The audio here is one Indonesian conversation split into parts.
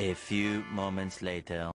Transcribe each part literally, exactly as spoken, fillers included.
A few moments later.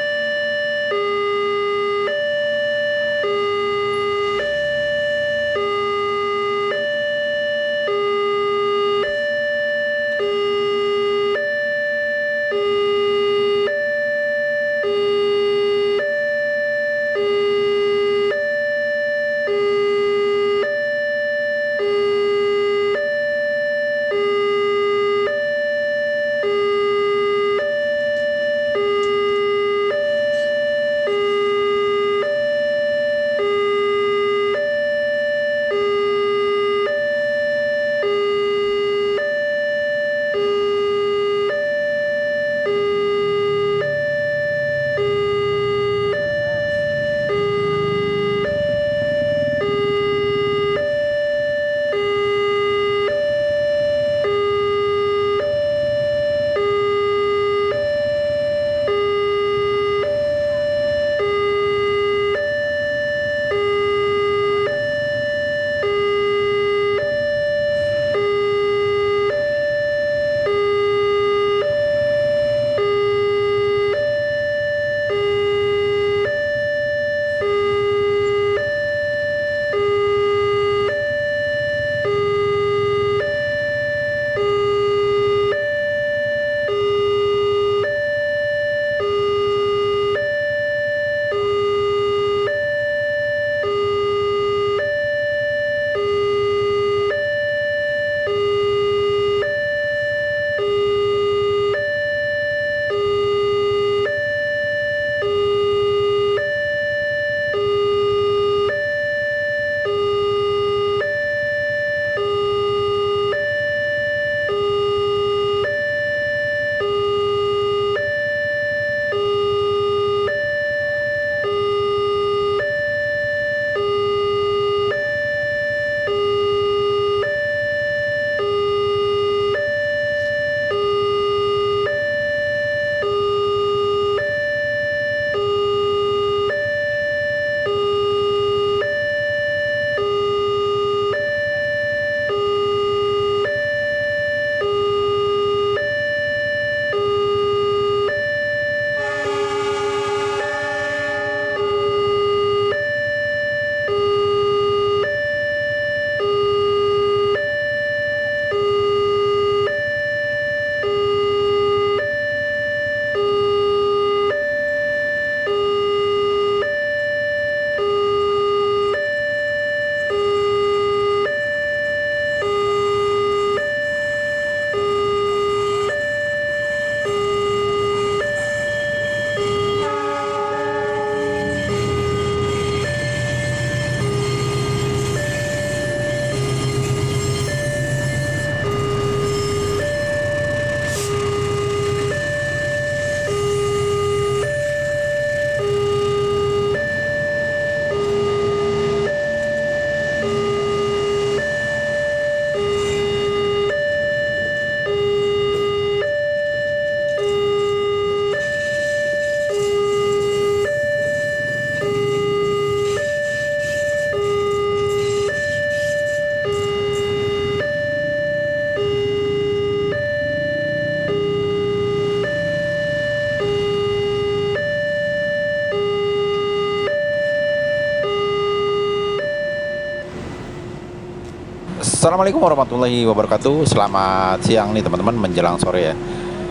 Assalamualaikum warahmatullahi wabarakatuh. Selamat siang nih teman-teman, menjelang sore ya.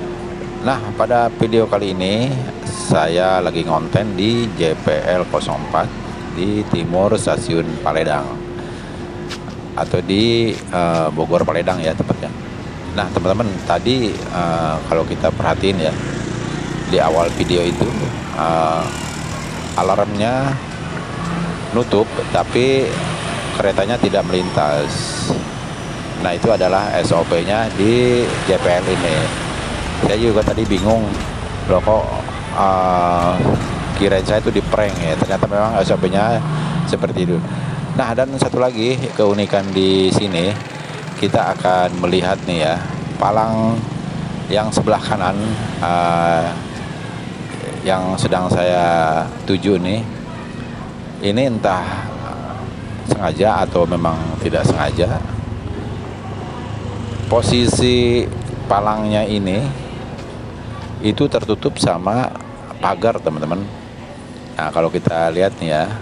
Nah, pada video kali ini saya lagi ngonten di J P L nol empat di timur stasiun Paledang, atau di uh, Bogor Paledang ya tepatnya. Nah teman-teman, tadi uh, kalau kita perhatiin ya, di awal video itu uh, alarmnya nutup tapi keretanya tidak melintas. Nah itu adalah S O P-nya di J P L ini. Saya juga tadi bingung, loh kok uh, kirain saya itu di prank ya. Ternyata memang S O P-nya seperti itu. Nah, dan satu lagi keunikan di sini, kita akan melihat nih ya, palang yang sebelah kanan uh, yang sedang saya tuju nih. Ini entah sengaja atau memang tidak sengaja, posisi palangnya ini itu tertutup sama pagar, teman-teman. Nah, kalau kita lihat nih ya.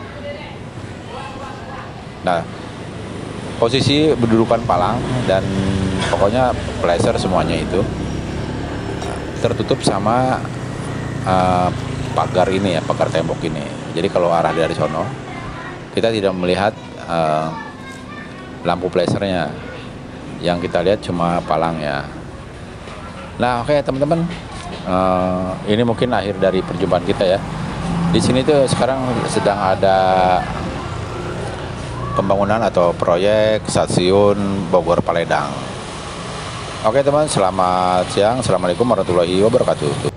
Nah, posisi berdudukan palang dan pokoknya placer semuanya itu tertutup sama uh, pagar ini ya, pagar tembok ini. Jadi kalau arah dari sono, kita tidak melihat uh, lampu placernya. Yang kita lihat cuma palangnya. Nah, oke okay, teman-teman, uh, ini mungkin akhir dari perjumpaan kita ya. Di sini tuh sekarang sedang ada pembangunan atau proyek stasiun Bogor Paledang. Oke teman, selamat siang. Assalamualaikum warahmatullahi wabarakatuh.